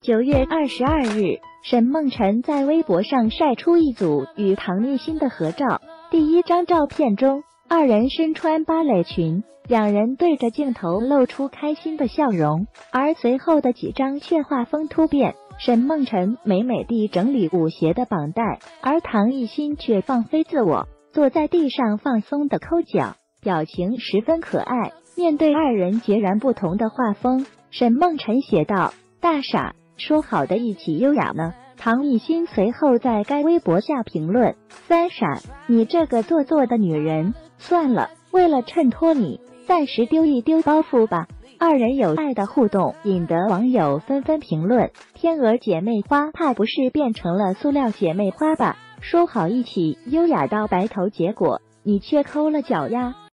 9月22日，沈梦辰在微博上晒出一组与唐艺昕的合照。第一张照片中，二人身穿芭蕾裙，两人对着镜头露出开心的笑容，而随后的几张却画风突变。沈梦辰美美地整理舞鞋的绑带，而唐艺昕却放飞自我，坐在地上放松地抠脚，表情十分可爱。面对二人截然不同的画风，沈梦辰写道：“大傻，说好的一起优雅呢？”唐艺昕随后在该微博下评论：“三傻，你这个做作的女人，算了，为了衬托你，暂时丢一丢包袱吧。”二人有爱的互动引得网友纷纷评论：“天鹅姐妹花怕不是变成了塑料姐妹花吧？说好一起优雅到白头，结果你却抠了脚呀！”